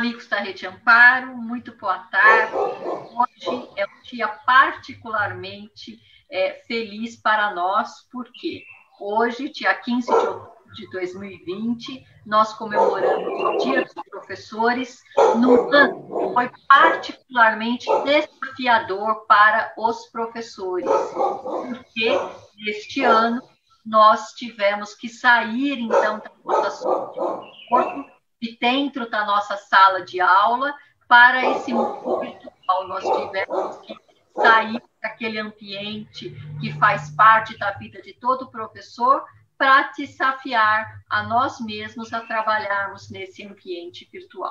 amigos da Rede Amparo, muito boa tarde. Hoje é um dia particularmente feliz para nós, porque hoje, dia 15 de outubro de 2020, nós comemoramos o Dia dos Professores, num ano que foi particularmente desafiador para os professores, porque neste ano nós tivemos que sair, então, da nossa zona de conforto, de dentro da nossa sala de aula, para esse mundo virtual. Nós tivemos que sair daquele ambiente que faz parte da vida de todo professor, para desafiar a nós mesmos a trabalharmos nesse ambiente virtual.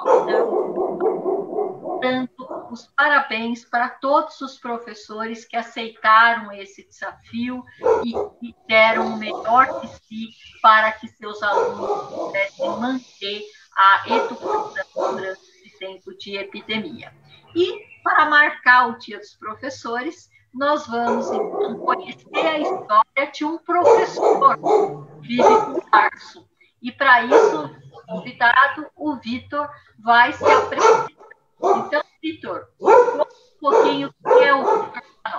Portanto, os parabéns para todos os professores que aceitaram esse desafio e deram o melhor de si para que seus alunos pudessem manter a educação durante esse tempo de epidemia. E, para marcar o Dia dos Professores, nós vamos, então, conhecer a história de um professor que vive com Parkinson. E, para isso, o convidado, o Vitor, vai se apresentar. Então, Vitor, conta um pouquinho o que é o Vitor para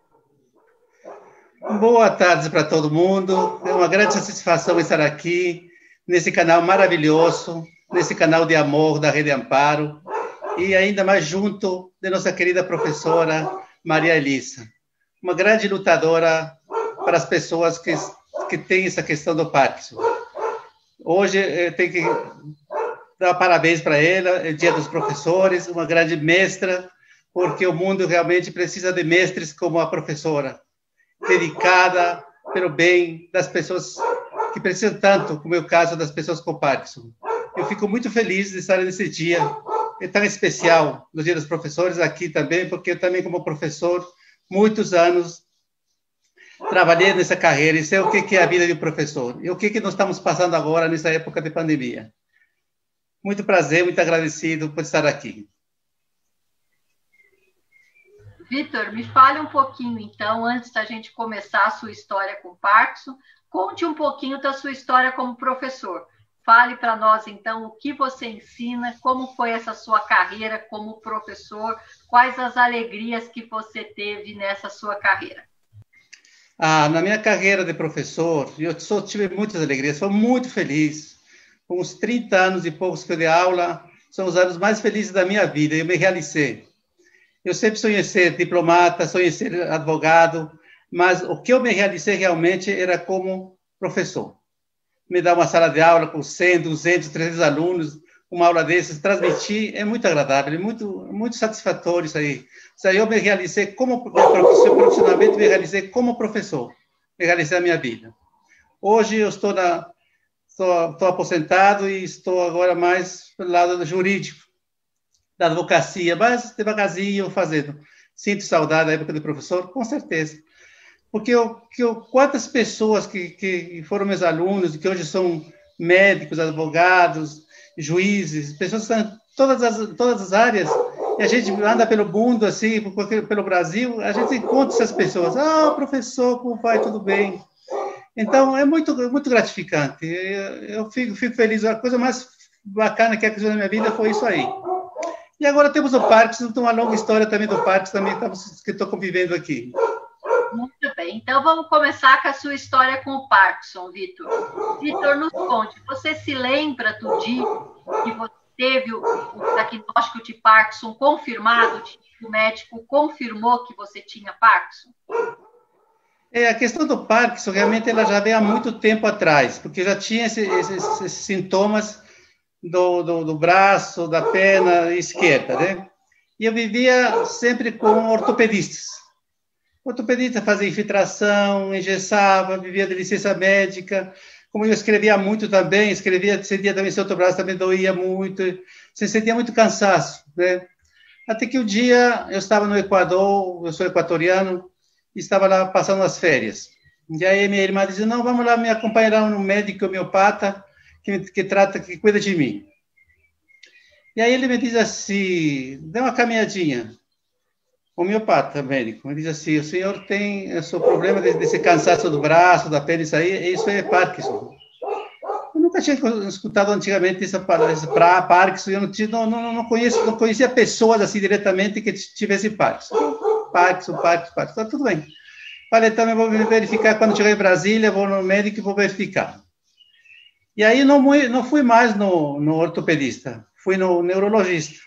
nós. Boa tarde para todo mundo. É uma grande satisfação estar aqui, nesse canal maravilhoso, nesse canal de amor da Rede Amparo, e ainda mais junto de nossa querida professora Maria Elisa, uma grande lutadora para as pessoas que têm essa questão do Parkinson. Hoje eu tenho que dar parabéns para ela, é Dia dos Professores, uma grande mestra, porque o mundo realmente precisa de mestres como a professora, dedicada pelo bem das pessoas que precisam tanto, como é o caso das pessoas com Parkinson. Eu fico muito feliz de estar nesse dia, é tão especial, no Dia dos Professores, aqui também, porque eu também, como professor, muitos anos trabalhei nessa carreira e sei o que é a vida de um professor e o que nós estamos passando agora nessa época de pandemia. Muito prazer, muito agradecido por estar aqui. Vitor, me fale um pouquinho, então, antes da gente começar a sua história com Parkinson, conte um pouquinho da sua história como professor. Fale para nós, então, o que você ensina, como foi essa sua carreira como professor, quais as alegrias que você teve nessa sua carreira. Na minha carreira de professor, eu só tive muitas alegrias, sou muito feliz. Com uns 30 anos e poucos que eu dei aula, são os anos mais felizes da minha vida, eu me realizei. Eu sempre sonhei ser diplomata, sonhei ser advogado, mas o que eu me realizei realmente era como professor. Me dar uma sala de aula com 100, 200, 300 alunos, uma aula dessas, transmitir, é muito agradável, é muito satisfatório isso aí. Isso aí eu me realizei como professor, profissionalmente me realizei como professor, me realizei a minha vida. Hoje eu estou aposentado e estou agora mais pelo lado jurídico, da advocacia, mas devagarzinho fazendo. Sinto saudade da época de professor, com certeza. Porque quantas pessoas que foram meus alunos, e que hoje são médicos, advogados, juízes, pessoas que estão em todas as áreas, e a gente anda pelo mundo, assim, pelo Brasil, a gente encontra essas pessoas. Professor, como vai? Tudo bem? Então, é muito gratificante. Eu fico feliz. A coisa mais bacana que aconteceu na minha vida foi isso aí. E agora temos o Parkinson, uma longa história também do Parkinson, também que estou convivendo aqui. Muito bem. Então, vamos começar com a sua história com o Parkinson, Vitor. Vitor, nos conte, você se lembra do dia que você teve o diagnóstico de Parkinson confirmado, o médico confirmou que você tinha Parkinson? A questão do Parkinson, realmente, ela já vem há muito tempo atrás, porque já tinha esses sintomas do braço, da perna esquerda, né? E eu vivia sempre com ortopedistas. O ortopedista fazia infiltração, engessava, vivia de licença médica. Como eu escrevia muito também, sentia também seu outro braço também doía muito, você sentia muito cansaço, né? Até que um dia eu estava no Equador, eu sou equatoriano, e estava lá passando as férias. E aí minha irmã disse, não, vamos lá me acompanhar um médico homeopata que cuida de mim. E aí ele me diz assim, dê uma caminhadinha. Homeopata, médico, ele diz assim, o senhor tem o seu problema desse cansaço do braço, da perna, isso é Parkinson. nunca tinha escutado antigamente essa palavra, para Parkinson, eu não conhecia pessoas assim diretamente que tivessem Parkinson. Parkinson, tá tudo bem. Falei, também vou verificar quando chegar em Brasília, vou no médico e vou verificar. E aí não fui mais no ortopedista, fui no neurologista.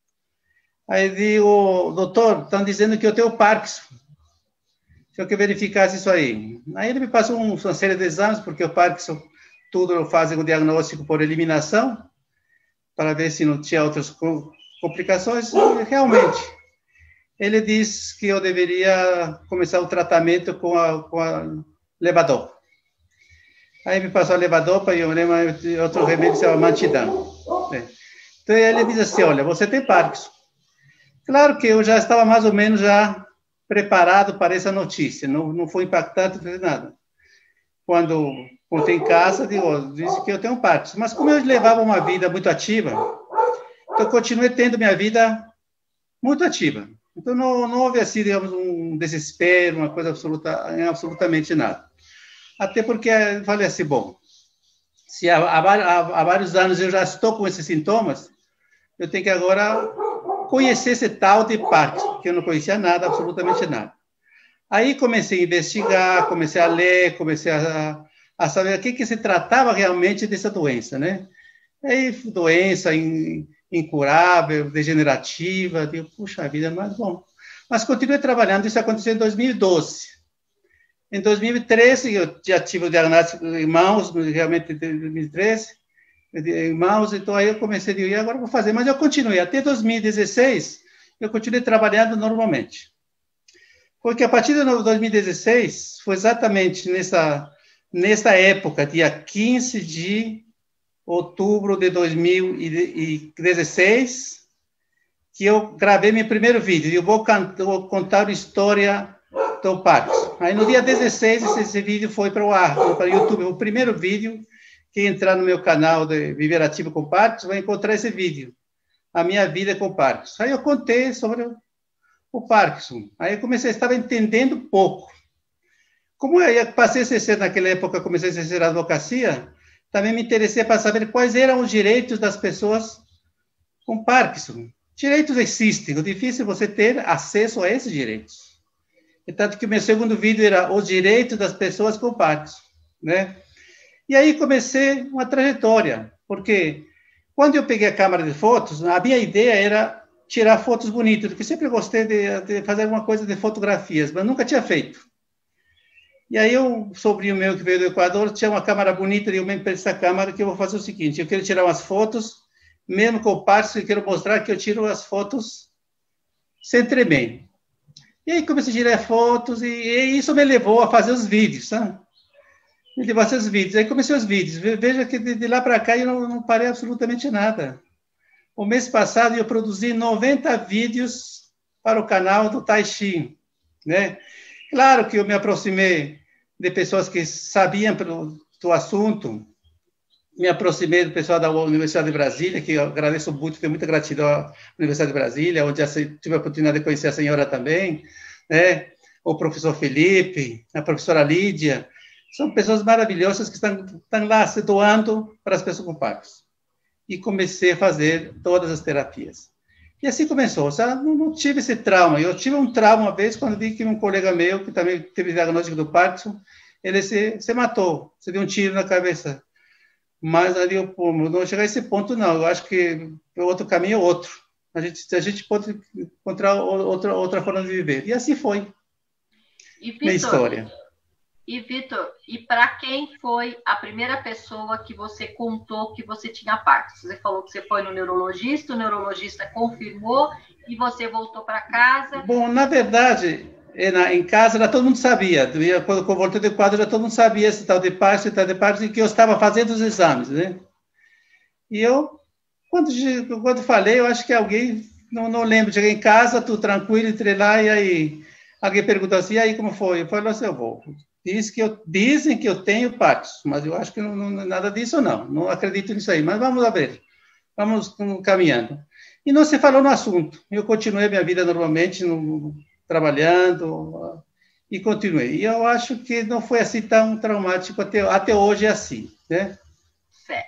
Aí digo, doutor, estão dizendo que eu tenho Parkinson. Se eu que verificasse isso aí. Aí ele me passou uma série de exames, porque o Parkinson, tudo fazem o diagnóstico por eliminação, para ver se não tinha outras complicações. E realmente, ele disse que eu deveria começar o tratamento com a levodopa. Aí me passou a levodopa e eu lembro outro remédio que se chama Mantidão. Então ele diz assim, olha, você tem Parkinson. Claro que eu já estava mais ou menos já preparado para essa notícia, não foi impactante, não fez nada. Quando voltei em casa, disse que eu tenho Parkinson. Mas como eu levava uma vida muito ativa, então eu continuei tendo minha vida muito ativa. Então não houve assim, digamos, um desespero, uma coisa absolutamente nada. Até porque eu falei assim, bom, se há vários anos eu já estou com esses sintomas, eu tenho que agora conhecer esse tal de Parkinson, que eu não conhecia nada, absolutamente nada. Aí comecei a investigar, comecei a ler, comecei a saber o que se tratava realmente dessa doença, né? Aí, doença incurável, degenerativa, digo, puxa vida, mas bom. Mas continuei trabalhando, isso aconteceu em 2012. Em 2013, eu já tive o diagnóstico em mãos, realmente em 2013, em mãos, então aí eu comecei a dizer, agora vou fazer, mas eu continuei, até 2016, eu continuei trabalhando normalmente. Porque a partir de 2016, foi exatamente nessa época, dia 15 de outubro de 2016, que eu gravei meu primeiro vídeo, eu vou contar a história do Parkinson. Aí no dia 16, esse vídeo foi para o ar, para o YouTube, o primeiro vídeo. Quem entrar no meu canal de Viver Ativo com Parkinson vai encontrar esse vídeo, a minha vida com Parkinson. Aí eu contei sobre o Parkinson. Aí eu estava entendendo pouco. Como eu passei a exercer naquela época, comecei a exercer a advocacia, também me interessei para saber quais eram os direitos das pessoas com Parkinson. Direitos existem, o difícil é você ter acesso a esses direitos. E tanto que o meu segundo vídeo era os direitos das pessoas com Parkinson, né? E aí comecei uma trajetória, porque quando eu peguei a câmera de fotos, a minha ideia era tirar fotos bonitas, porque sempre gostei de fazer alguma coisa de fotografias, mas nunca tinha feito. E aí um sobrinho meu que veio do Equador tinha uma câmera bonita, e eu me emprestei essa câmera, que eu vou fazer o seguinte, eu quero tirar umas fotos, mesmo com o Parkinson, eu quero mostrar que eu tiro as fotos sem tremer. E aí comecei a tirar fotos, e isso me levou a fazer os vídeos, sabe? Me levou a fazer os vídeos. Aí comecei os vídeos. Veja que de lá para cá eu não parei absolutamente nada. O mês passado eu produzi 90 vídeos para o canal do Tai Chi, né? Claro que eu me aproximei de pessoas que sabiam do assunto, me aproximei do pessoal da Universidade de Brasília, que eu agradeço muito, tenho muita gratidão à Universidade de Brasília, onde tive a oportunidade de conhecer a senhora também, né? O professor Felipe, a professora Lídia, são pessoas maravilhosas que estão lá se doando para as pessoas com Parkinson. E comecei a fazer todas as terapias. E assim começou. Não tive esse trauma. Eu tive um trauma uma vez quando vi que um colega meu, que também teve diagnóstico do Parkinson, ele se matou, se deu um tiro na cabeça. Mas ali eu não chegar a esse ponto, não. Eu acho que o outro caminho é outro. A gente pode encontrar outra forma de viver. E assim foi. Minha história. E, Vitor, e para quem foi a primeira pessoa que você contou que você tinha Parkinson? Você falou que você foi no neurologista, o neurologista confirmou e você voltou para casa? Bom, na verdade, em casa todo mundo sabia. Quando eu voltei do quadro, todo mundo sabia esse tal de Parkinson, e que eu estava fazendo os exames, né? E eu, quando falei, eu acho que alguém, não lembro, cheguei em casa, tudo tranquilo, entrei lá, e aí alguém perguntou assim, e aí como foi? Eu falei assim, eu vou. Dizem que eu tenho Parkinson, mas eu acho que não é nada disso, não acredito nisso aí, mas vamos ver, vamos caminhando. E não se falou no assunto, eu continuei minha vida normalmente, trabalhando, e continuei. E eu acho que não foi assim tão traumático, até hoje é assim, né? Certo.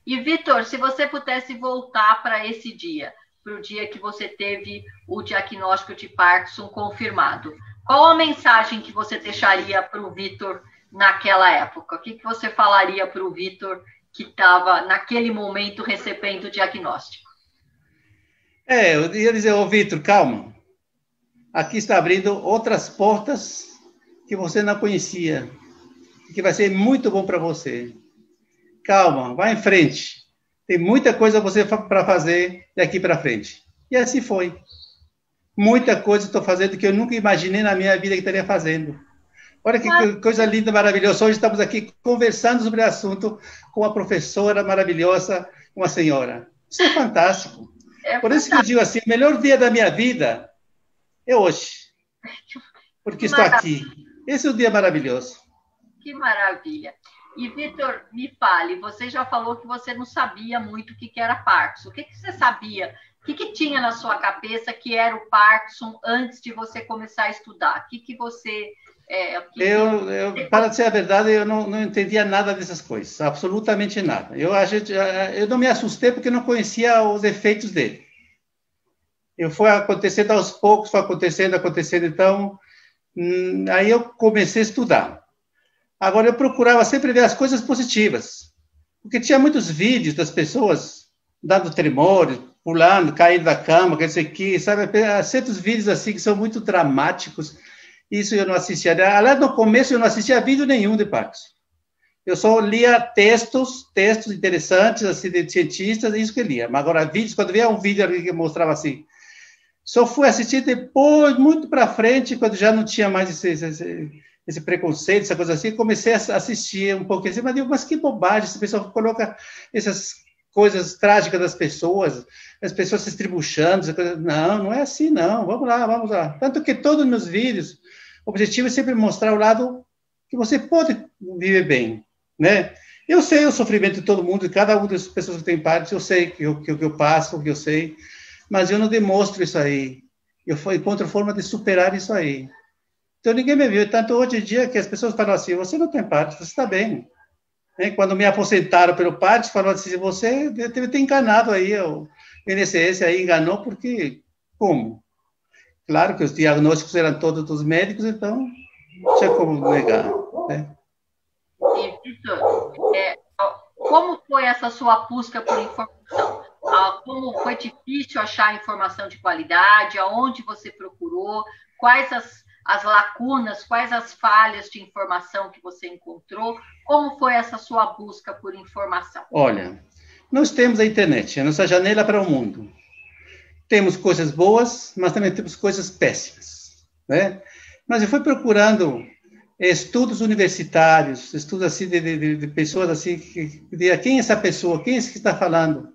E, Vitor, se você pudesse voltar para esse dia, para o dia que você teve o diagnóstico de Parkinson confirmado, qual a mensagem que você deixaria para o Vitor naquela época? O que você falaria para o Vitor que estava, naquele momento, recebendo o diagnóstico? Eu ia dizer, ô Vitor, calma. Aqui está abrindo outras portas que você não conhecia, que vai ser muito bom para você. Calma, vá em frente. Tem muita coisa para fazer daqui para frente. E assim foi. Muita coisa estou fazendo que eu nunca imaginei na minha vida que estaria fazendo. Olha que coisa linda, maravilhosa. Hoje estamos aqui conversando sobre o assunto com uma professora maravilhosa, uma senhora. Isso é fantástico. Por isso que eu digo assim, o melhor dia da minha vida é hoje. Porque estou aqui. Esse é o dia maravilhoso. Que maravilha. E, Vitor, me fale, você já falou que você não sabia muito o que era Parkinson. O que você sabia? O que tinha na sua cabeça que era o Parkinson antes de você começar a estudar? O que você... para dizer a verdade, eu não entendia nada dessas coisas, absolutamente nada. Eu não me assustei porque não conhecia os efeitos dele. Foi acontecendo aos poucos, foi acontecendo. Então, aí eu comecei a estudar. Agora, eu procurava sempre ver as coisas positivas, porque tinha muitos vídeos das pessoas dando tremores, pulando, caindo da cama, quer dizer que, sabe, certos vídeos assim que são muito dramáticos. Isso eu não assistia. Aliás, no começo eu não assistia vídeo nenhum de Parkinson. Eu só lia textos interessantes, assim, de cientistas, isso que eu lia. Mas agora, vídeos, quando via um vídeo que mostrava assim, só fui assistir depois, muito para frente, quando já não tinha mais esse preconceito, essa coisa assim, comecei a assistir um pouquinho assim, mas digo, mas que bobagem, esse pessoal coloca essas coisas trágicas das pessoas, as pessoas se estribuchando, não é assim, não, vamos lá. Tanto que todos os meus vídeos, o objetivo é sempre mostrar o lado que você pode viver bem, né? Eu sei o sofrimento de todo mundo, de cada uma das pessoas que tem Parkinson, eu sei o que eu passo, o que eu sei, mas eu não demonstro isso aí. Eu encontro forma de superar isso aí. Então, ninguém me viu. Tanto hoje em dia que as pessoas falam assim, você não tem Parkinson, você está bem. Quando me aposentaram pelo Parkinson, falaram assim, você deve ter enganado aí, o INSS aí enganou, porque como? Claro que os diagnósticos eram todos dos médicos, então não tinha como negar. Né? E, Vitor, como foi essa sua busca por informação? Como foi difícil achar informação de qualidade? Aonde você procurou? Quais as lacunas, quais as falhas de informação que você encontrou? Como foi essa sua busca por informação? Olha, nós temos a internet, a nossa janela para o mundo. Temos coisas boas, mas também temos coisas péssimas, né? Mas eu fui procurando estudos universitários, estudos assim de pessoas assim, quem é essa pessoa, quem é esse que está falando,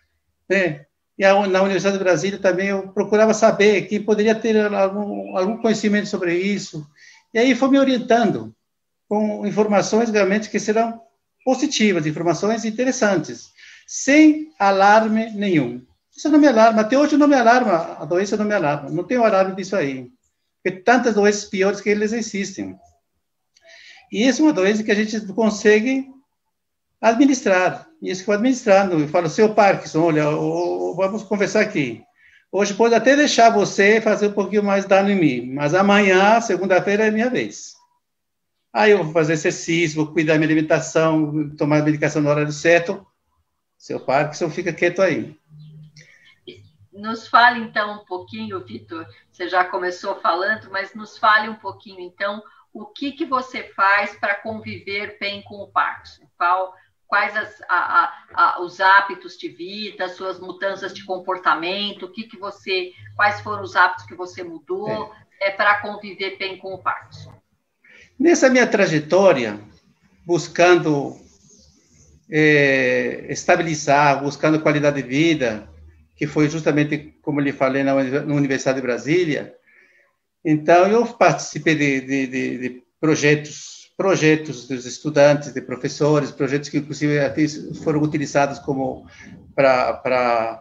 né? E na Universidade de Brasília também eu procurava saber quem poderia ter algum conhecimento sobre isso. E aí foi me orientando com informações realmente que serão positivas, informações interessantes, sem alarme nenhum. Isso não me alarma, até hoje não me alarma, a doença não me alarma, não tenho alarme disso aí. Porque tantas doenças piores que eles existem. E isso é uma doença que a gente consegue administrar. E isso que eu vou administrando. Eu falo, seu Parkinson, olha, vamos conversar aqui. Hoje pode até deixar você fazer um pouquinho mais dano em mim, mas amanhã, segunda-feira, é minha vez. Aí eu vou fazer exercício, vou cuidar da minha alimentação, tomar a medicação no horário certo. Seu Parkinson fica quieto aí. Nos fale, então, um pouquinho, Vitor, você já começou falando, mas nos fale um pouquinho, então, o que você faz para conviver bem com o Parkinson? Quais os hábitos de vida, suas mudanças de comportamento, quais foram os hábitos que você mudou para conviver bem com o Parkinson? Nessa minha trajetória, buscando estabilizar, buscando qualidade de vida, que foi justamente, como eu lhe falei, na Universidade de Brasília, então eu participei de projetos dos estudantes, de professores, projetos que, inclusive, até foram utilizados como para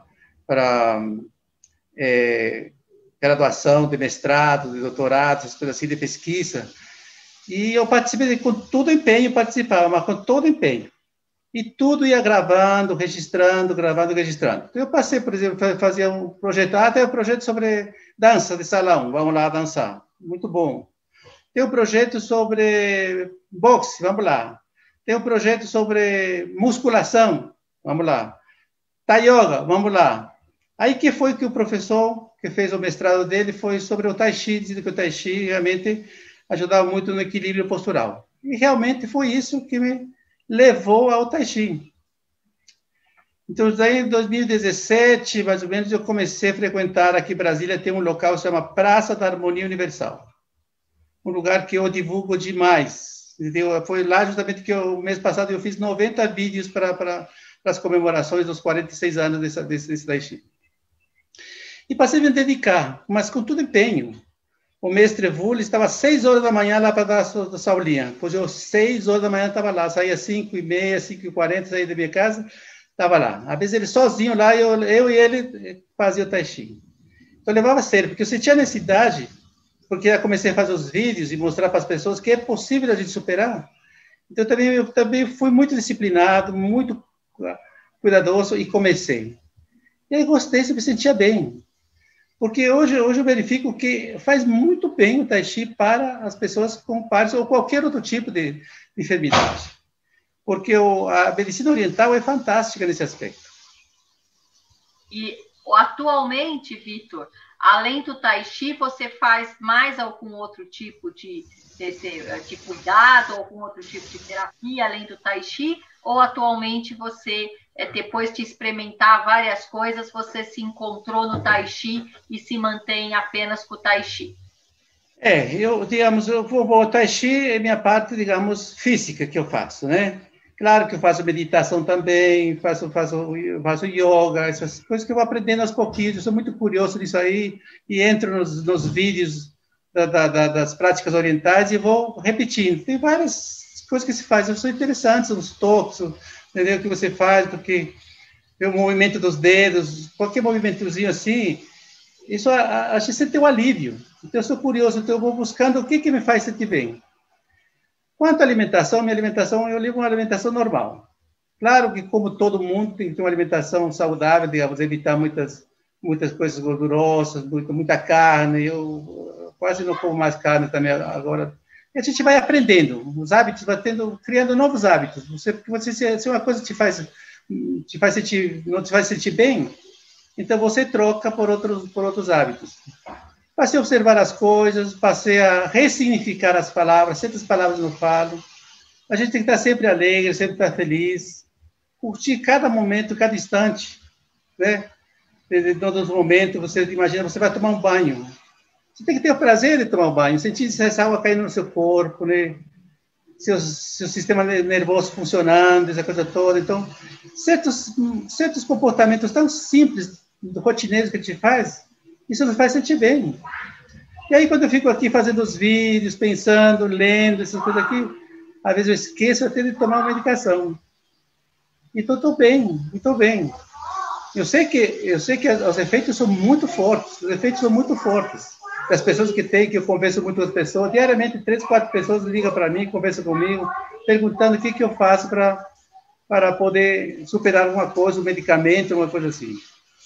graduação, de mestrado, de doutorado, essas coisas assim, de pesquisa. E eu participei com todo empenho, mas com todo empenho. E tudo ia gravando, registrando, gravando, registrando. Então, eu passei, por exemplo, fazia um projeto, até um projeto sobre dança de salão, vamos lá dançar, muito bom. Tem um projeto sobre boxe, vamos lá. Tem um projeto sobre musculação, vamos lá. Tai Yoga, vamos lá. Aí que foi que o professor que fez o mestrado dele foi sobre o Tai Chi, dizendo que o Tai Chi realmente ajudava muito no equilíbrio postural. E realmente foi isso que me levou ao Tai Chi. Então, daí em 2017, mais ou menos, eu comecei a frequentar aqui em Brasília, tem um local que se chama Praça da Harmonia Universal. Um lugar que eu divulgo demais. Entendeu? Foi lá justamente que o mês passado eu fiz 90 vídeos para as comemorações dos 46 anos desse Tai Chi. E passei a me dedicar, mas com todo empenho. O mestre Vule estava às 6 horas da manhã lá para dar a saulinha. Pois eu, 6 horas da manhã, estava lá. Saía às 5h30, 5h40, saía da minha casa, estava lá. Às vezes ele sozinho lá, eu e ele fazia o Tai Chi. Então eu levava a sério, porque eu sentia necessidade, porque eu comecei a fazer os vídeos e mostrar para as pessoas que é possível a gente superar. Então eu também fui muito disciplinado, muito cuidadoso e comecei. E aí gostei, me sentia bem. Porque hoje eu verifico que faz muito bem o Tai Chi para as pessoas com Parkinson ou qualquer outro tipo de enfermidade. Porque a medicina oriental é fantástica nesse aspecto. E atualmente, Vitor, além do Tai Chi, você faz mais algum outro tipo de cuidado, algum outro tipo de terapia além do Tai Chi? Ou atualmente você, depois de experimentar várias coisas, você se encontrou no Tai Chi e se mantém apenas com o Tai Chi? O Tai Chi é minha parte, digamos, física que eu faço, né? Claro que eu faço meditação também, faço yoga, essas coisas que eu vou aprendendo aos pouquinhos. Eu sou muito curioso disso aí e entro nos vídeos das práticas orientais e vou repetindo. Tem várias coisas que se fazem, são interessantes, os toques, entendeu? O que você faz, porque o movimento dos dedos, qualquer movimentozinho assim, isso a gente sente um alívio. Então, eu sou curioso, então eu vou buscando o que me faz sentir bem. Quanto à alimentação, minha alimentação, eu levo uma alimentação normal. Claro que, como todo mundo, tem que ter uma alimentação saudável, digamos, evitar muitas coisas gordurosas, muita carne. Eu quase não como mais carne também agora. E a gente vai aprendendo, os hábitos, criando novos hábitos. Se uma coisa não te faz sentir bem, então você troca por outros hábitos. Passei a observar as coisas, passei a ressignificar as palavras, certas palavras não falo. A gente tem que estar sempre alegre, sempre estar feliz, curtir cada momento, cada instante, né? Em todos os momentos, você imagina, você vai tomar um banho. Você tem que ter o prazer de tomar um banho, sentir essa água caindo no seu corpo, né? Seu sistema nervoso funcionando, essa coisa toda. Então, certos comportamentos tão simples, rotineiros que a gente faz, isso nos faz sentir bem. E aí, quando eu fico aqui fazendo os vídeos, pensando, lendo, essas coisas aqui, às vezes eu esqueço até de tomar uma medicação. Então, estou bem, estou bem. Eu sei que os efeitos são muito fortes, Das pessoas que eu converso muito com as pessoas, diariamente 3, 4 pessoas ligam para mim, conversam comigo, perguntando o que eu faço para poder superar alguma coisa, um medicamento, uma coisa assim.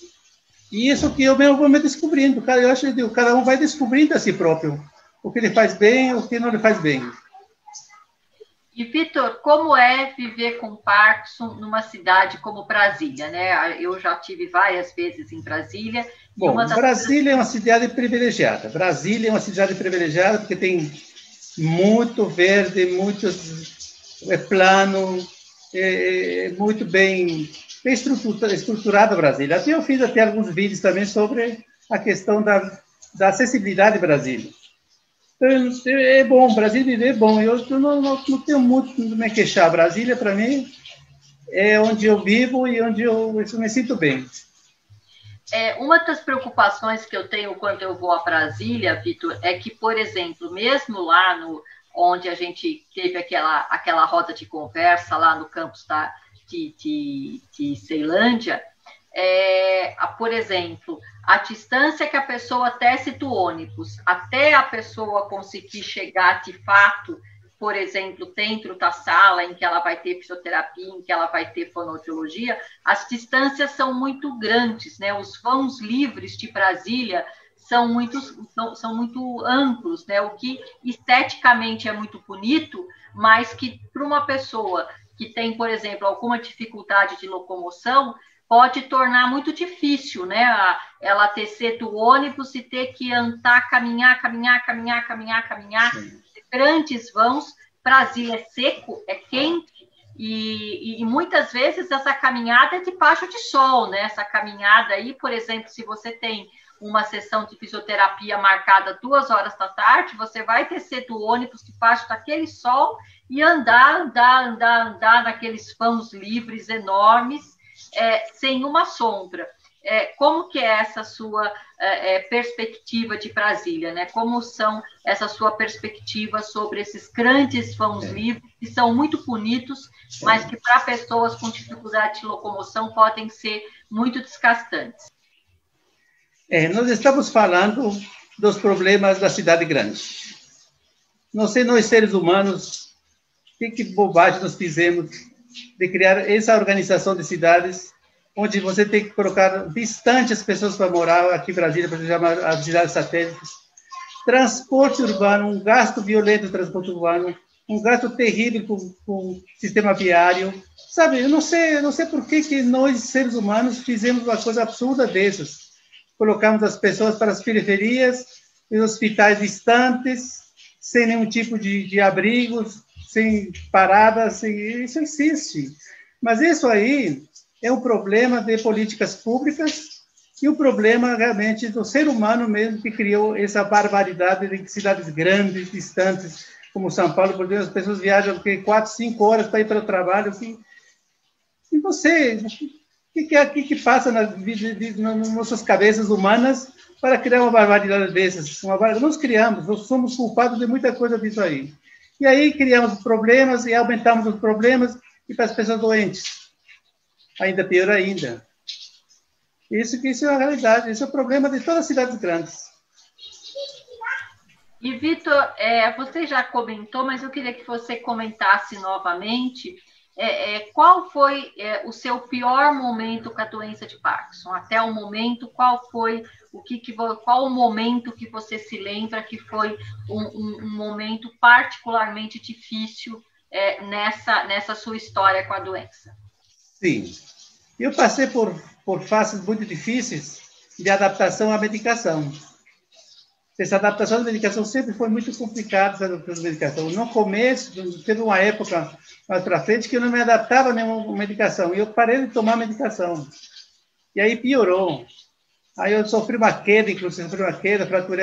E isso que eu mesmo vou me descobrindo. Eu acho que cada um vai descobrindo a si próprio o que lhe faz bem, o que não lhe faz bem. E, Vitor, como é viver com Parkinson numa cidade como Brasília, né? Eu já tive várias vezes em Brasília. Bom, Brasília é uma cidade privilegiada. Brasília é uma cidade privilegiada porque tem muito verde, é plano, muito bem estruturado Brasília. Até eu fiz alguns vídeos também sobre a questão da acessibilidade de Brasília. Então, é bom, Brasília viver é bom. Eu não tenho muito de me queixar. Brasília, para mim, é onde eu vivo e onde eu me sinto bem. Uma das preocupações que eu tenho quando eu vou a Brasília, Vitor, é que, por exemplo, mesmo lá onde a gente teve aquela roda de conversa lá no campus de Ceilândia, por exemplo, a distância que a pessoa desce do ônibus até a pessoa conseguir chegar de fato por exemplo, dentro da sala em que ela vai ter fisioterapia, em que ela vai ter fonoaudiologia, as distâncias são muito grandes, né? Os vãos livres de Brasília são muito amplos, né? O que esteticamente é muito bonito, mas que para uma pessoa que tem, por exemplo, alguma dificuldade de locomoção, pode tornar muito difícil, né? Ela descer do ônibus e ter que andar, caminhar. Grandes vãos. Brasília é seco, é quente, e muitas vezes essa caminhada é debaixo de sol, né? Essa caminhada aí, por exemplo, se você tem uma sessão de fisioterapia marcada 2 horas da tarde, você vai descer do ônibus debaixo daquele sol e andar naqueles vãos livres enormes, sem uma sombra. Como que é essa sua perspectiva de Brasília, né? Como são essa sua perspectiva sobre esses grandes vãos livres, que são muito bonitos, mas que para pessoas com dificuldade de locomoção podem ser muito desgastantes? Nós estamos falando dos problemas da cidade grande. Não sei, nós seres humanos, que bobagem nós fizemos de criar essa organização de cidades onde você tem que colocar distante as pessoas para morar aqui em Brasília, para chamar as cidades satélites. Transporte urbano, um gasto violento de transporte urbano, um gasto terrível com o sistema viário. Sabe, eu não sei por que nós, seres humanos, fizemos uma coisa absurda dessas. Colocamos as pessoas para as periferias, em hospitais distantes, sem nenhum tipo de abrigos, sem paradas, isso existe. Mas isso aí é um problema de políticas públicas e um problema realmente do ser humano mesmo que criou essa barbaridade de cidades grandes, distantes, como São Paulo, por exemplo, as pessoas viajam 4, 5 horas para ir para o trabalho. E você, o que passa nas nossas cabeças humanas para criar uma barbaridade dessas? Nós criamos, nós somos culpados de muita coisa disso aí. E aí criamos problemas e aumentamos os problemas e para as pessoas doentes. Ainda pior ainda. Isso é a realidade, isso é o problema de todas as cidades grandes. E, Vitor, você já comentou, mas eu queria que você comentasse novamente qual foi o seu pior momento com a doença de Parkinson? Até o momento, qual o momento que você se lembra que foi um momento particularmente difícil nessa sua história com a doença? Sim. Eu passei por fases muito difíceis de adaptação à medicação. Essa adaptação à medicação sempre foi muito complicada, essa medicação. No começo, teve uma época mais para frente que eu não me adaptava a nenhuma medicação. E eu parei de tomar medicação. E aí piorou. Aí eu sofri uma queda, inclusive fraturei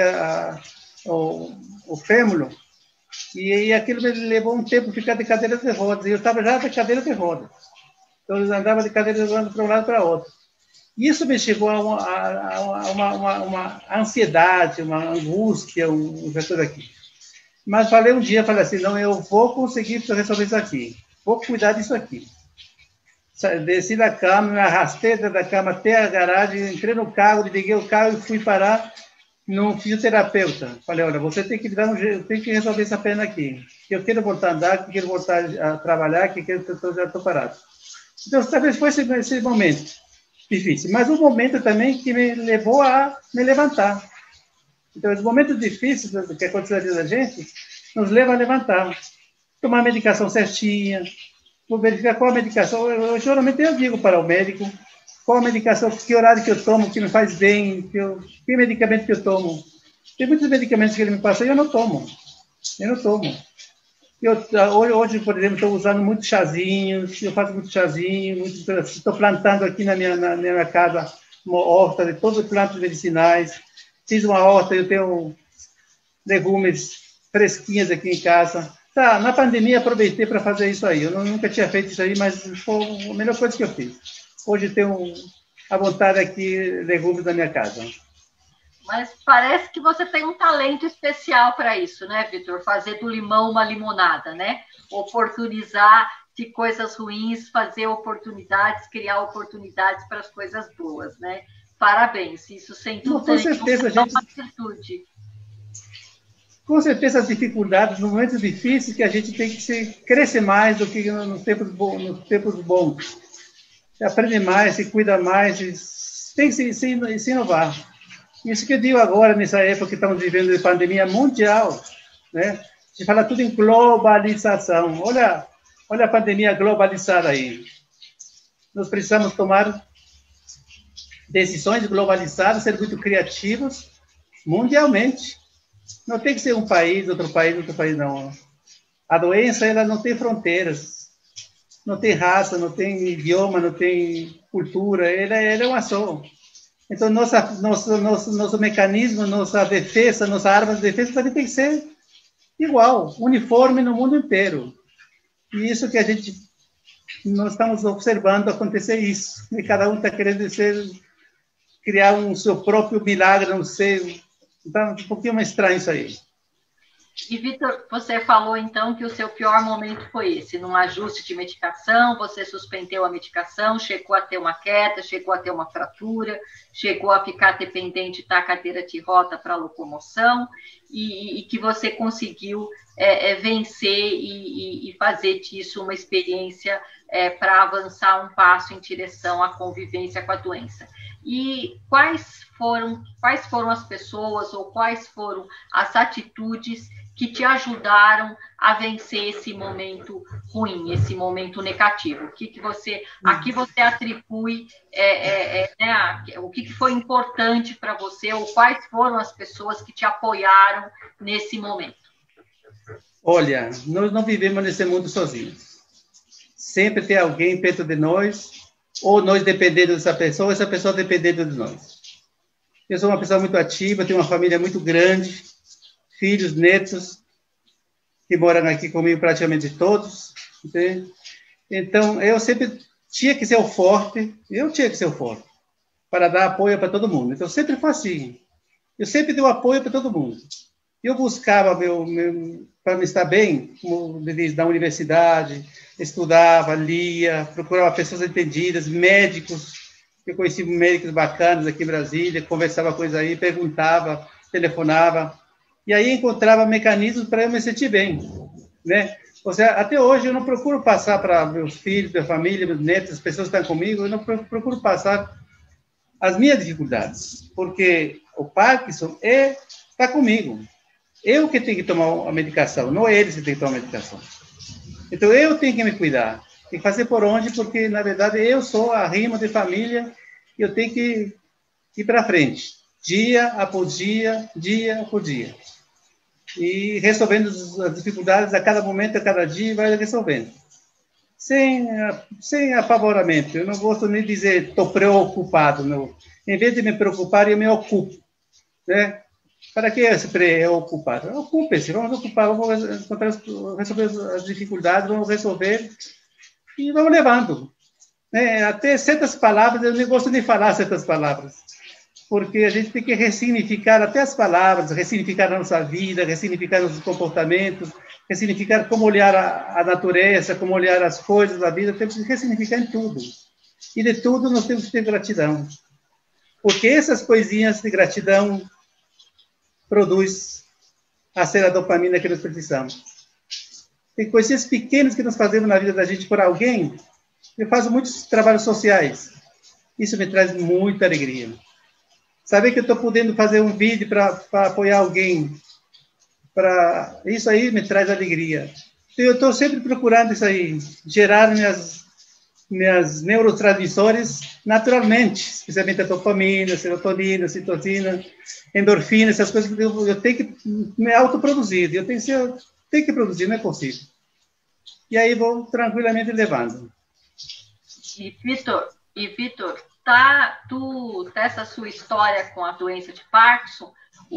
o fêmur. E aquilo me levou um tempo ficar de cadeira de rodas. E eu estava já de cadeira de rodas. Então, eu andava de cadeira de rodas para um lado e para outro. Isso me chegou a uma ansiedade, uma angústia, coisa aqui. Mas falei assim, não, eu vou conseguir resolver isso aqui. Vou cuidar disso aqui. Desci da cama, me arrastei da cama até a garagem, entrei no carro, liguei o carro e fui parar no fisioterapeuta. Falei, olha, você tem que dar um jeito, tem que resolver essa pena aqui. Eu quero voltar a andar, quero voltar a trabalhar, já estou parado. Então, talvez foi esse momento difícil, mas um momento também que me levou a me levantar. Então, os momentos difíceis que acontecem na vida da gente nos levam a levantar. Tomar a medicação certinha, vou verificar qual a medicação. Geralmente eu digo para o médico qual a medicação, que horário que eu tomo, que me faz bem, que medicamento que eu tomo. Tem muitos medicamentos que ele me passa e eu não tomo. Hoje, por exemplo, estou usando muitos chazinhos, eu faço muito chazinho, estou plantando aqui na minha casa uma horta de todas as plantas medicinais. Fiz uma horta, eu tenho legumes fresquinhos aqui em casa. Na pandemia aproveitei para fazer isso aí. Eu nunca tinha feito isso aí, mas foi a melhor coisa que eu fiz. Hoje tenho à vontade aqui legumes na minha casa. Mas parece que você tem um talento especial para isso, né, Vitor? Fazer do limão uma limonada, né? Oportunizar de coisas ruins, fazer oportunidades, criar oportunidades para as coisas boas, né? Parabéns, isso sem dúvida com certeza, é uma virtude. com certeza as dificuldades, nos momentos difíceis, que a gente tem que crescer mais do que nos tempos bons. Se aprende mais, se cuida mais, tem que se inovar. Isso que eu digo agora, nessa época que estamos vivendo de pandemia mundial, né? Se fala tudo em globalização. Olha a pandemia globalizada aí. Nós precisamos tomar decisões globalizadas, ser muito criativos mundialmente. Não tem que ser um país, outro país, não. A doença, ela não tem fronteiras, não tem raça, não tem idioma, não tem cultura, ela é uma só. Então, nosso mecanismo, nossa defesa, nossa arma de defesa também tem que ser igual, uniforme no mundo inteiro. E isso que nós estamos observando acontecer isso. E cada um está querendo criar um seu próprio milagre, não sei. Está um pouquinho mais estranho isso aí. E, Vitor, você falou, então, que o seu pior momento foi esse, num ajuste de medicação, você suspendeu a medicação, chegou a ter uma queda, chegou a ter uma fratura, chegou a ficar dependente da cadeira de roda para locomoção, e que você conseguiu vencer e fazer disso uma experiência para avançar um passo em direção à convivência com a doença. E quais foram as pessoas ou quais foram as atitudes que te ajudaram a vencer esse momento ruim, esse momento negativo? O que você atribui, o que foi importante para você, ou quais foram as pessoas que te apoiaram nesse momento? Olha, nós não vivemos nesse mundo sozinhos. Sempre tem alguém perto de nós, ou nós dependendo dessa pessoa, essa pessoa dependendo de nós. Eu sou uma pessoa muito ativa, tenho uma família muito grande, filhos, netos, que moram aqui comigo praticamente todos. Entende? Então, eu sempre tinha que ser o forte, para dar apoio para todo mundo. Então, sempre foi assim. Eu sempre dei apoio para todo mundo. Eu buscava para me estar bem, como diz, na universidade, estudava, lia, procurava pessoas entendidas, médicos. Eu conheci médicos bacanas aqui em Brasília, conversava com eles aí, perguntava, telefonava, e aí encontrava mecanismos para eu me sentir bem, né? Ou seja, até hoje eu não procuro passar para meus filhos, minha família, meus netos, as pessoas que estão comigo, eu não procuro passar as minhas dificuldades, porque o Parkinson está comigo. Eu que tenho que tomar a medicação, não é eles que têm que tomar a medicação. Então, eu tenho que me cuidar. Tem que fazer por onde, porque, na verdade, eu sou a rima de família e eu tenho que ir para frente. Dia após dia, dia após dia. E resolvendo as dificuldades a cada momento, a cada dia, vai resolvendo. Sem apavoramento. Eu não gosto nem de dizer estou preocupado. Não. Em vez de me preocupar, eu me ocupo. Né? Para que se preocupar? Ocupe-se, vamos ocupar, vamos resolver as dificuldades, vamos resolver e vamos levando. Né? Até certas palavras, eu não gosto de falar certas palavras, porque a gente tem que ressignificar até as palavras, ressignificar a nossa vida, ressignificar nossos comportamentos, ressignificar como olhar a natureza, como olhar as coisas da vida, temos que ressignificar em tudo. E de tudo nós temos que ter gratidão. Porque essas coisinhas de gratidão produz a serodopamina que nós precisamos. Tem coisinhas pequenas que nós fazemos na vida da gente por alguém. Eu faço muitos trabalhos sociais. Isso me traz muita alegria. Saber que eu estou podendo fazer um vídeo para apoiar alguém, isso aí me traz alegria. Eu estou sempre procurando isso aí, gerar minhas neurotransmissores naturalmente, especialmente a dopamina, serotonina, citocina, endorfina, essas coisas que eu tenho que me autoproduzir. Eu tenho que produzir, não é possível. E aí vou tranquilamente levando. E Vitor, essa sua história com a doença de Parkinson,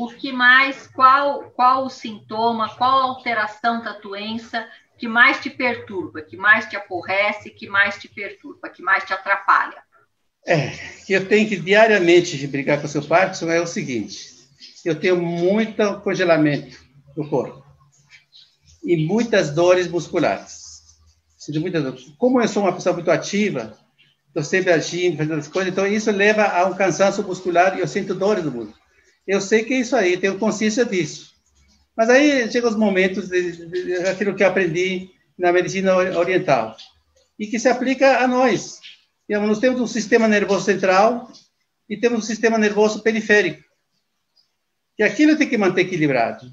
qual o sintoma, qual a alteração da doença que mais te perturba, que mais te aborrece, que mais te perturba, que mais te atrapalha? Que eu tenho que diariamente brigar com o seu Parkinson é o seguinte: eu tenho muito congelamento no corpo e muitas dores musculares. Como eu sou uma pessoa muito ativa, estou sempre agindo, fazendo as coisas, então isso leva a um cansaço muscular e eu sinto dores no músculo. Eu sei que é isso aí, tenho consciência disso. Mas aí chegam os momentos de aquilo que eu aprendi na medicina oriental, e que se aplica a nós. Nós temos um sistema nervoso central e temos um sistema nervoso periférico, e aquilo tem que manter equilibrado.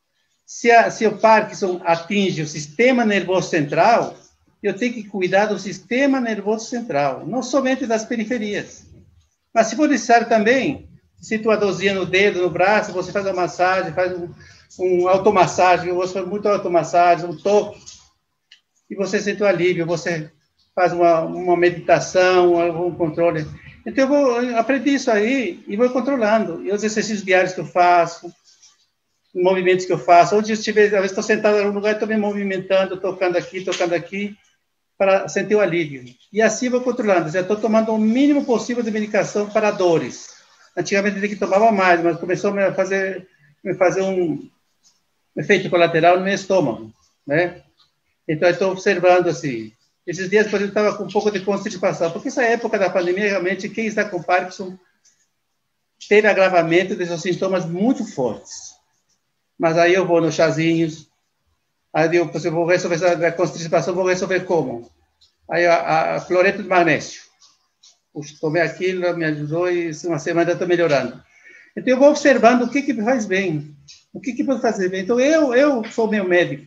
Se o Parkinson atinge o sistema nervoso central, eu tenho que cuidar do sistema nervoso central, não somente das periferias. Mas se for necessário também, se tu dorzinha no dedo, no braço, você faz uma massagem, faz um automassagem, você faz muito automassagem, um toque, e você sente o alívio, você faz uma meditação, um controle. Então, eu aprendi isso aí e vou controlando. E os exercícios diários que eu faço, os movimentos que eu faço. Onde eu estiver, às vezes estou sentado em um lugar e estou me movimentando, tocando aqui, para sentir o alívio. E assim vou controlando. Já estou tomando o mínimo possível de medicação para dores. Antigamente eu tinha que tomava mais, mas começou a me fazer um efeito colateral no meu estômago, né? Então, eu estou observando assim. Esses dias, por exemplo, estava com um pouco de constipação, porque essa época da pandemia, realmente, quem está com Parkinson teve agravamento desses sintomas muito fortes. Mas aí eu vou nos chazinhos, aí eu vou resolver a constipação, vou resolver como? Aí a cloreto de magnésio. Tomei aquilo, me ajudou e uma semana estou melhorando. Então eu vou observando o que me faz bem, o que pode fazer bem. Então eu sou meu médico.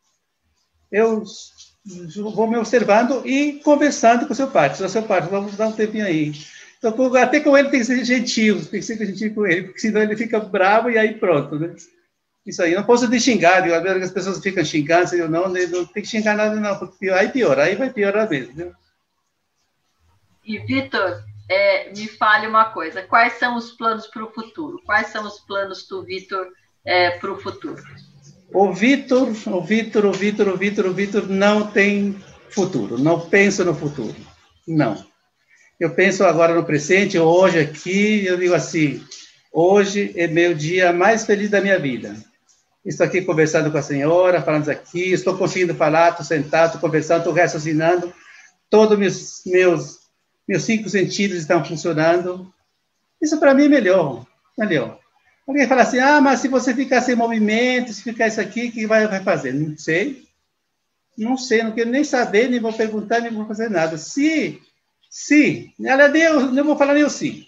Eu vou me observando e conversando com o seu Parkinson. Vamos dar um tempinho aí. Então, até com ele tem que ser gentil com ele, porque senão ele fica bravo e aí pronto, né? Isso aí, não posso te xingar, eu vejo que as pessoas ficam xingando, eu não tem que xingar nada não, porque aí piora, aí vai piorar mesmo. Viu? E, Vitor, me fale uma coisa, quais são os planos para o futuro? Quais são os planos do Vitor para o futuro? O Vitor não tem futuro, não pensa no futuro, não. Eu penso agora no presente, hoje aqui, eu digo assim, hoje é meu dia mais feliz da minha vida. Estou aqui conversando com a senhora, falando aqui, estou conseguindo falar, estou sentado, estou conversando, estou raciocinando, todos meus 5 sentidos estão funcionando. Isso para mim é melhor. Alguém fala assim, mas se você ficar sem movimento, se ficar isso aqui, o que vai fazer? Não sei, não quero nem saber, nem vou perguntar, nem vou fazer nada. Se, ela deu, não vou falar nem o sim.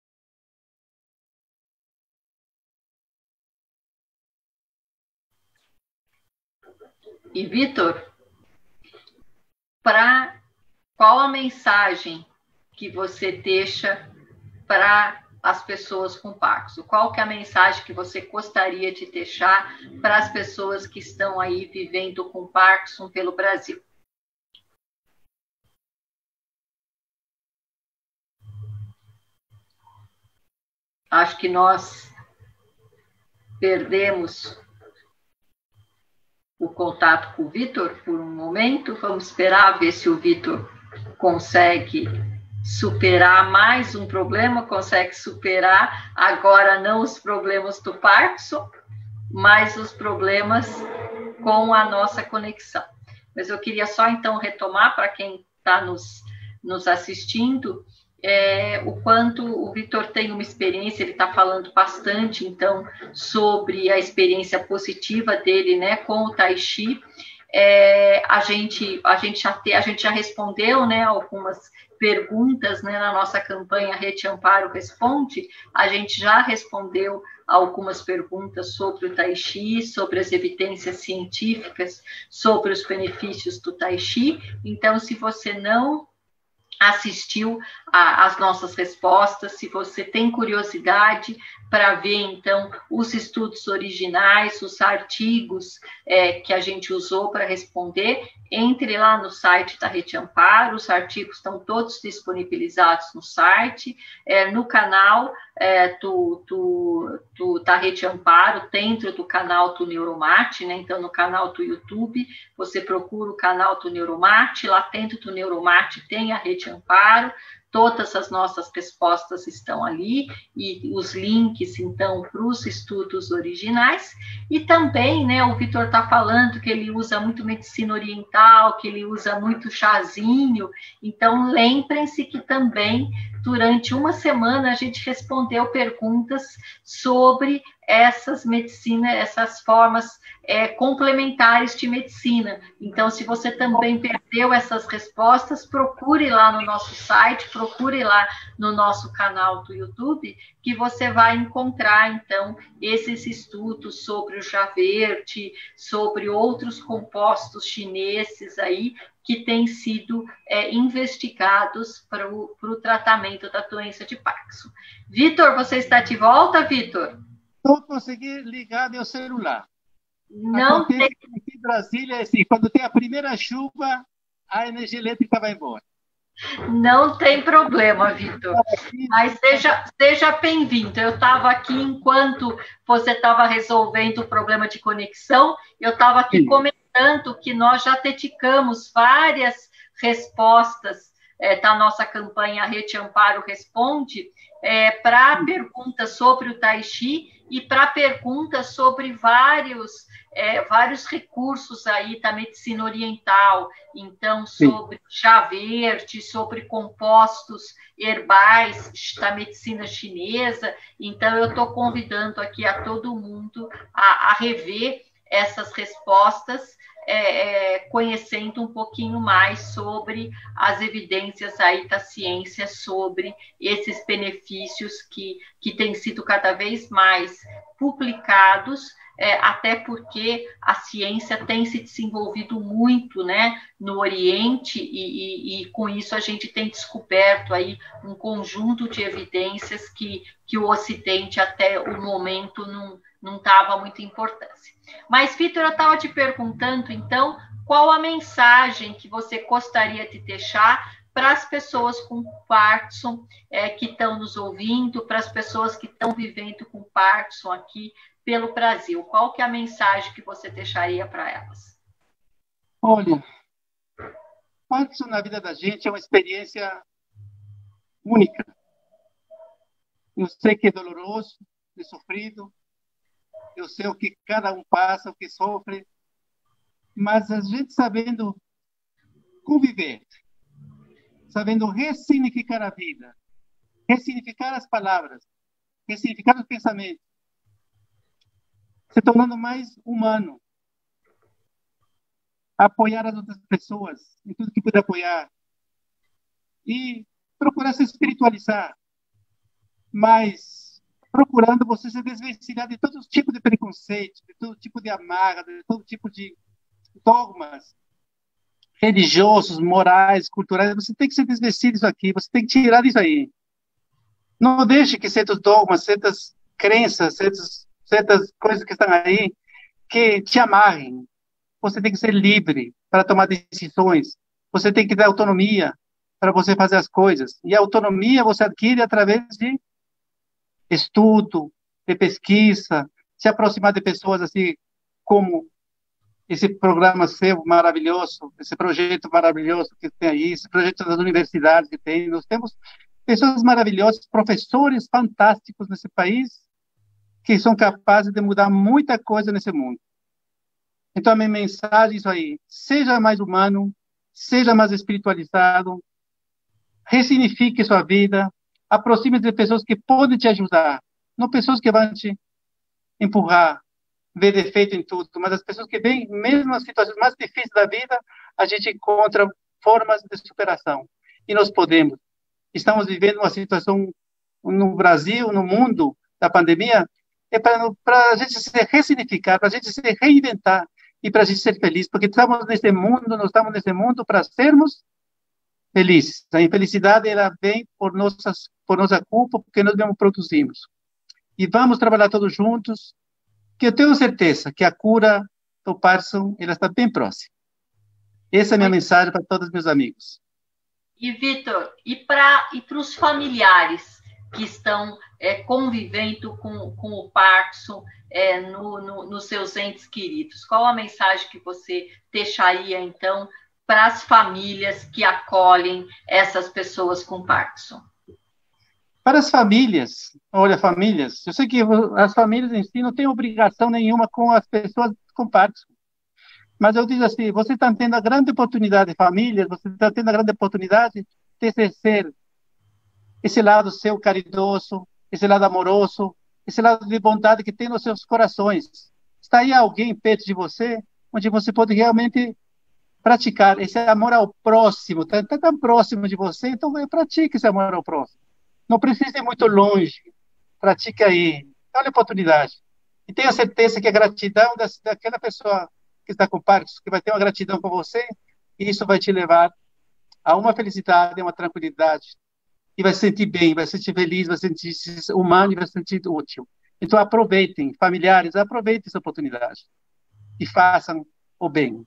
E, Vitor, qual a mensagem que você deixa para as pessoas com Parkinson? Qual que é a mensagem que você gostaria de deixar para as pessoas que estão aí vivendo com Parkinson pelo Brasil? Acho que nós perdemos o contato com o Vitor por um momento. Vamos esperar ver se o Vitor consegue superar mais um problema, consegue superar agora não os problemas do Parkinson, mas os problemas com a nossa conexão. Mas eu queria só então retomar para quem está nos assistindo, o quanto o Vitor tem uma experiência, ele está falando bastante, então, sobre a experiência positiva dele, né, com o Tai Chi. A gente já respondeu, né, algumas perguntas, né, na nossa campanha Rede Amparo Responde, a gente já respondeu algumas perguntas sobre o Tai Chi, sobre as evidências científicas, sobre os benefícios do Tai Chi. Então, se você não assistiu às nossas respostas, se você tem curiosidade para ver, então, os estudos originais, os artigos que a gente usou para responder, entre lá no site da Rede Amparo, os artigos estão todos disponibilizados no site, no canal da Rede Amparo, dentro do canal do Neuromate, né? Então, no canal do YouTube, você procura o canal do Neuromate, lá dentro do Neuromate tem a Rede Amparo, todas as nossas respostas estão ali, e os links, então, para os estudos originais. E também, né, o Vitor está falando que ele usa muito medicina oriental, que ele usa muito chazinho, então lembrem-se que também, durante uma semana, a gente respondeu perguntas sobre essas medicinas, essas formas complementares de medicina. Então, se você também perdeu essas respostas, procure lá no nosso site, procure lá no nosso canal do YouTube, que você vai encontrar, então, esses estudos sobre o chá verde, sobre outros compostos chineses aí, que têm sido investigados para o tratamento da doença de Parkinson. Vitor, você está de volta, Vitor? Não consegui ligar meu celular. Não Acontece tem... que aqui em Brasília, assim, quando tem a primeira chuva, a energia elétrica vai embora. Não tem problema, Vitor. Mas seja bem-vindo. Eu estava aqui enquanto você estava resolvendo o problema de conexão, eu estava aqui comentando que nós já dedicamos várias respostas da nossa campanha Rede Amparo Responde para perguntas sobre o Tai Chi e para perguntas sobre vários recursos aí da medicina oriental, então sobre chá verde, sobre compostos herbais da medicina chinesa. Então eu estou convidando aqui a todo mundo a rever essas respostas, conhecendo um pouquinho mais sobre as evidências aí da ciência sobre esses benefícios que têm sido cada vez mais publicados, até porque a ciência tem se desenvolvido muito, né, no Oriente, e com isso a gente tem descoberto aí um conjunto de evidências que o Ocidente até o momento não dava muita importância. Mas, Vitor, eu estava te perguntando, então, qual a mensagem que você gostaria de deixar para as pessoas com Parkinson que estão nos ouvindo, para as pessoas que estão vivendo com Parkinson aqui pelo Brasil? Qual que é a mensagem que você deixaria para elas? Olha, Parkinson na vida da gente é uma experiência única. Eu sei que é doloroso, é sofrido, eu sei o que cada um passa, o que sofre, mas a gente sabendo conviver, sabendo ressignificar a vida, ressignificar as palavras, ressignificar os pensamentos, se tornando mais humano, apoiar as outras pessoas em tudo que puder apoiar e procurar se espiritualizar, mas procurando você se desvencilhar de todo tipo de preconceito, de todo tipo de amarra, de todo tipo de dogmas religiosos, morais, culturais. Você tem que se desvestir disso aqui, você tem que tirar isso aí. Não deixe que certos dogmas, certas crenças, certas coisas que estão aí, que te amarrem. Você tem que ser livre para tomar decisões. Você tem que ter autonomia para você fazer as coisas. E a autonomia você adquire através de estudo, de pesquisa, se aproximar de pessoas assim como esse programa seu maravilhoso, esse projeto maravilhoso que tem aí, esse projeto das universidades que tem. Nós temos pessoas maravilhosas, professores fantásticos nesse país, que são capazes de mudar muita coisa nesse mundo. Então, a minha mensagem é isso aí. Seja mais humano, seja mais espiritualizado, ressignifique sua vida, aproxime-se de pessoas que podem te ajudar, não pessoas que vão te empurrar, ver defeito em tudo, mas as pessoas que vêm, mesmo nas situações mais difíceis da vida, a gente encontra formas de superação. E nós podemos. Estamos vivendo uma situação no Brasil, no mundo, da pandemia, para a gente se ressignificar, para a gente se reinventar e para a gente ser feliz, porque estamos nesse mundo, nós estamos nesse mundo para sermos felizes. A infelicidade, ela vem por nossa culpa, porque nós mesmos produzimos. E vamos trabalhar todos juntos, que eu tenho certeza que a cura do Parkinson, ela está bem próxima. Essa é a minha mensagem para todos os meus amigos. E, Vitor, e para os familiares que estão convivendo com o Parkinson nos seus entes queridos, qual a mensagem que você deixaria, então, para as famílias que acolhem essas pessoas com Parkinson? Para as famílias, olha, famílias, eu sei que as famílias em si não têm obrigação nenhuma com as pessoas com Parkinson, mas eu digo assim, você está tendo a grande oportunidade, famílias, você está tendo a grande oportunidade de exercer esse lado seu caridoso, esse lado amoroso, esse lado de bondade que tem nos seus corações. Está aí alguém perto de você, onde você pode realmente praticar esse amor ao próximo, está tão próximo de você, então pratique esse amor ao próximo. Não precisa ir muito longe, pratique aí, olha a oportunidade. E tenha certeza que a gratidão daquela pessoa que está com Parkinson, que vai ter uma gratidão com você, e isso vai te levar a uma felicidade, a uma tranquilidade, e vai se sentir bem, vai se sentir feliz, vai se sentir humano e vai se sentir útil. Então aproveitem, familiares, aproveitem essa oportunidade e façam o bem.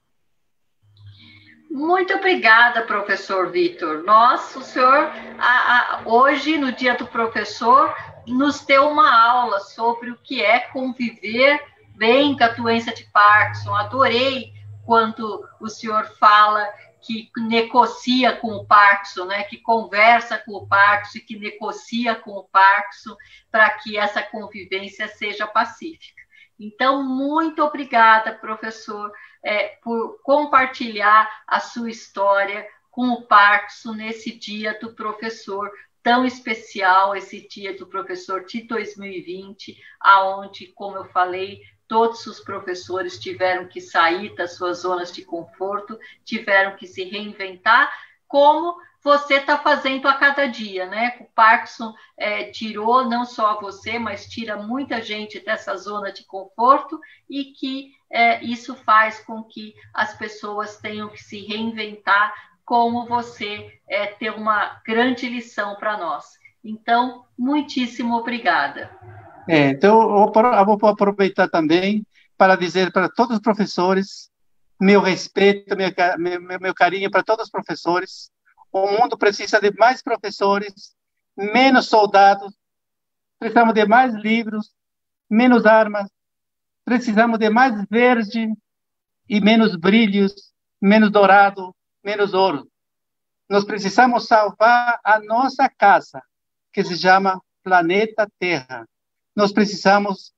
Muito obrigada, professor Vitor. Nossa, o senhor, hoje, no Dia do Professor, nos deu uma aula sobre o que é conviver bem com a doença de Parkinson. Adorei quando o senhor fala que negocia com o Parkinson, né? Que conversa com o Parkinson e que negocia com o Parkinson para que essa convivência seja pacífica. Então, muito obrigada, professor, por compartilhar a sua história com o Parkinson nesse Dia do Professor tão especial, esse Dia do Professor de 2020, aonde, como eu falei, todos os professores tiveram que sair das suas zonas de conforto, tiveram que se reinventar, como você está fazendo a cada dia, né? O Parkinson tirou não só você, mas tira muita gente dessa zona de conforto e que isso faz com que as pessoas tenham que se reinventar, como você ter uma grande lição para nós. Então, muitíssimo obrigada. Então, eu vou aproveitar também para dizer para todos os professores meu respeito, meu carinho para todos os professores. O mundo precisa de mais professores, menos soldados, precisamos de mais livros, menos armas, precisamos de mais verde e menos brilhos, menos dourado, menos ouro. Nós precisamos salvar a nossa casa, que se chama planeta Terra. Nós precisamos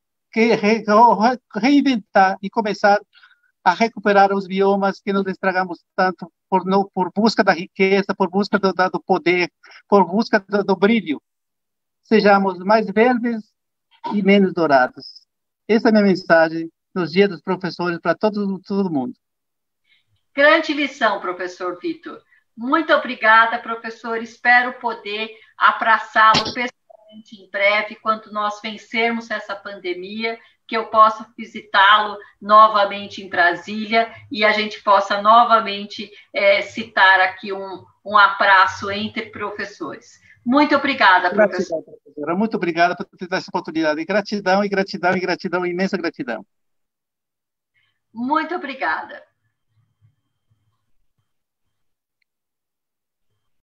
reinventar e começar a recuperar os biomas que nos estragamos tanto por busca da riqueza, por busca do poder, por busca do brilho. Sejamos mais verdes e menos dourados. Essa é a minha mensagem nos Dias dos Professores para todo mundo. Grande lição, professor Vitor. Muito obrigada, professor. Espero poder abraçá-lo pessoalmente em breve, quando nós vencermos essa pandemia, que eu possa visitá-lo novamente em Brasília e a gente possa novamente citar aqui um abraço entre professores. Muito obrigada, professor. Professora. Muito obrigada por ter essa oportunidade. Gratidão, imensa gratidão. Muito obrigada.